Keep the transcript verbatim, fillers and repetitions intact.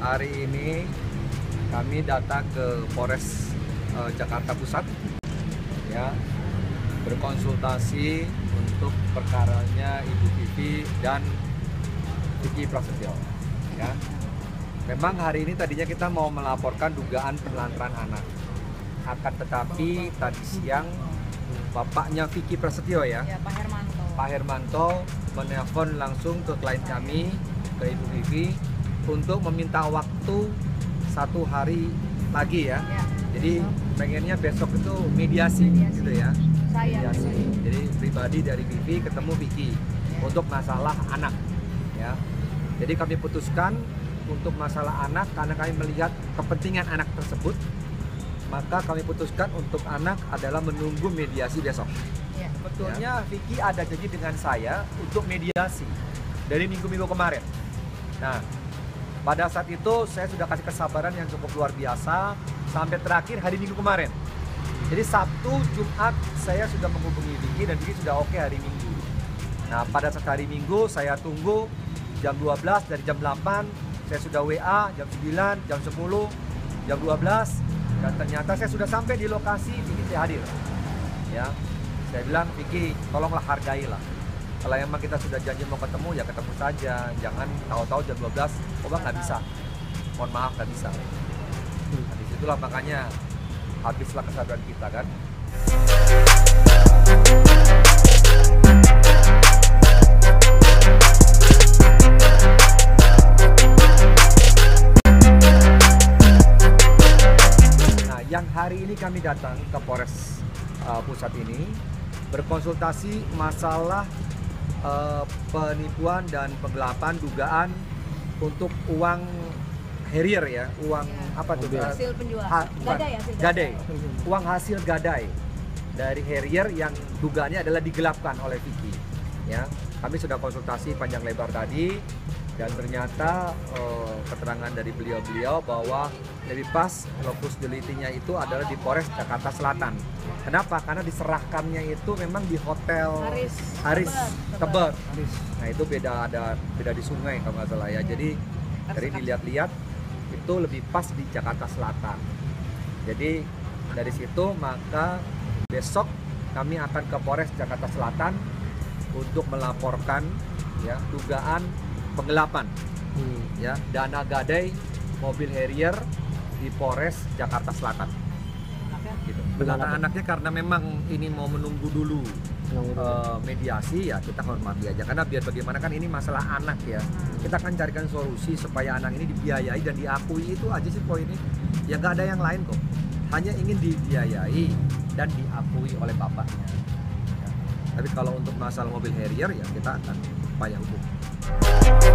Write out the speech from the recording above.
hari ini kami datang ke Polres uh, Jakarta Pusat, ya, berkonsultasi untuk perkaranya Ibu Vivi dan Vicky Prasetyo. Ya, memang hari ini tadinya kita mau melaporkan dugaan penelantaran anak, akan tetapi tadi siang bapaknya Vicky Prasetyo ya, ya Pak Hermanto. Pak Hermanto menelpon langsung ke klien kami, ke Ibu Vivi, untuk meminta waktu satu hari lagi ya. Ya. Jadi pengennya besok itu mediasi, mediasi. gitu ya. Saya. Mediasi. Jadi pribadi dari Vivi ketemu Vicky ya. Untuk masalah anak, ya. Jadi kami putuskan untuk masalah anak karena kami melihat kepentingan anak tersebut, maka kami putuskan untuk anak adalah menunggu mediasi besok. Ya. Sebetulnya ya. Vicky ada janji dengan saya untuk mediasi dari minggu-minggu kemarin. Nah, pada saat itu saya sudah kasih kesabaran yang cukup luar biasa sampai terakhir hari Minggu kemarin. Jadi Sabtu, Jumat saya sudah menghubungi Vicky dan Vicky sudah oke hari Minggu. Nah, pada saat hari Minggu saya tunggu jam dua belas, dari jam delapan saya sudah W A, jam sembilan, jam sepuluh, jam dua belas, dan ternyata saya sudah sampai di lokasi. Vicky saya hadir. Ya, saya bilang Vicky, tolonglah hargailah. Kalau emang kita sudah janji mau ketemu, ya ketemu saja. Jangan tahu-tahu jam dua belas, oh bang nggak bisa. Mohon maaf nggak bisa. Nah, disitulah makanya habislah kesabaran kita kan. Nah, yang hari ini kami datang ke Polres uh, Pusat ini berkonsultasi masalah Uh, penipuan dan penggelapan dugaan untuk uang Harrier ya, uang ya. apa tuh? Hasil penjualan. Ha, gadai, hasil gadai. Uang hasil gadai dari Harrier yang dugaannya adalah digelapkan oleh Vicky. Ya, kami sudah konsultasi panjang lebar tadi dan ternyata uh, keterangan dari beliau-beliau bahwa lebih pas lokus deliktinya itu adalah di Polres Jakarta Selatan. Kenapa? Karena diserahkannya itu memang di hotel Haris, Haris Tebet. Tebet. Nah itu beda, ada beda di sungai kalau nggak salah ya. Jadi dari dilihat-lihat itu lebih pas di Jakarta Selatan. Jadi dari situ maka besok kami akan ke Polres Jakarta Selatan untuk melaporkan ya dugaan penggelapan hmm. ya dana gadai mobil Harrier di Polres Jakarta Selatan. Gitu. Belakang anaknya karena memang ini mau menunggu dulu uh, mediasi, ya kita hormati aja karena biar bagaimana kan ini masalah anak ya. Kita akan carikan solusi supaya anak ini dibiayai dan diakui, itu aja sih poinnya. Ya nggak ada yang lain kok. Hanya ingin dibiayai dan diakui oleh bapaknya. Ya. Tapi kalau untuk masalah mobil Harrier ya kita akan upaya hukum.